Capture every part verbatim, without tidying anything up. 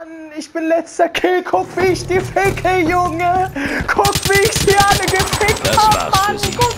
Ich bin letzter Kill, guck wie ich die ficke, Junge. Guck wie ich sie alle gefickt hab, Mann. Guck,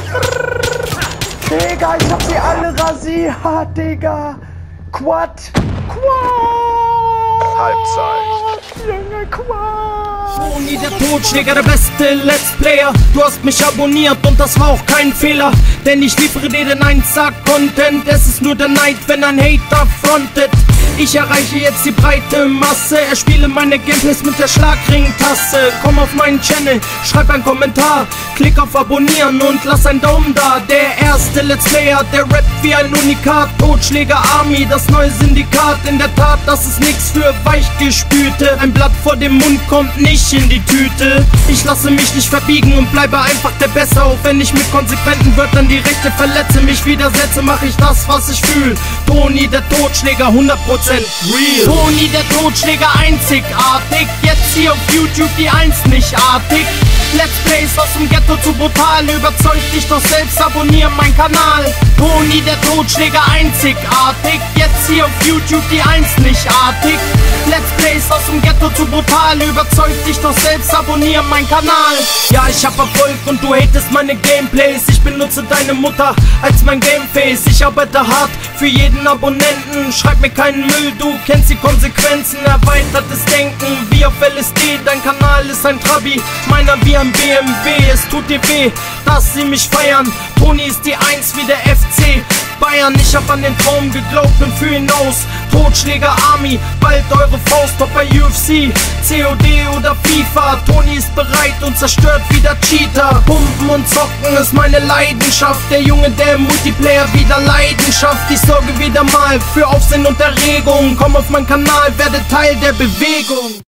Digga, ich hab sie alle rasiert, Digga. Quad. Quad. Halbzeit. Junge, Quad. Toni, der Totschläger, der beste Let's Player. Du hast mich abonniert und das war auch kein Fehler. Denn ich liefere dir den eins-Sack-Content. Es ist nur der Neid, wenn ein Hater frontet. Ich erreiche jetzt die breite Masse. Erspiele meine Gameplays mit der Schlagring-Taste. Komm auf meinen Channel, schreib einen Kommentar, klick auf Abonnieren und lass einen Daumen da. Der erste Let's Player, der rappt wie ein Unikat. Totschläger Army, das neue Syndikat. In der Tat, das ist nix für Weichgespülte. Ein Blatt vor dem Mund kommt nicht in die Tüte. Ich lasse mich nicht verbiegen und bleibe einfach der Beste. Auch wenn ich mit konsequenten Wörtern die Rechte verletze, mich widersetze, mache ich das, was ich fühle. Toni, der Totschläger, hundert Prozent real. Toni, der Totschläger, einzigartig. Jetzt hier auf YouTube die einzigartig. Let's Plays aus dem Ghetto zu brutal. Überzeugt dich doch selbst, abonniere meinen Kanal. Toni, der Totschläger, einzigartig. Jetzt hier auf YouTube die einzigartig. Let's Plays aus dem Ghetto zu brutal. Überzeugt dich doch selbst, abonniere meinen Kanal. Ja, ich hab Erfolg und du hatest meine Gameplays. Ich benutze deine Mutter als mein Gameface. Ich arbeite hart für jeden Abonnenten. Schreib mir keinen Müll, du kennst die Konsequenzen. Erweitertes Denken wie auf L S D. Dein Kanal ist ein Trabi, meiner wie ein B M W. Es tut dir weh, dass sie mich feiern. Toni ist die Eins wie der F C Bayern. Ich hab an den Traum geglaubt und für ihn aus. Totschläger Army, bald eure Faust, ob bei U F C, C O D oder FIFA. Toni ist bereit und zerstört wieder Cheater. Pumpen und zocken ist meine Leidenschaft. Der Junge, der im Multiplayer wieder Leidenschaft. Ich sorge wieder mal für Aufsehen und Erregung. Komm auf meinen Kanal, werde Teil der Bewegung.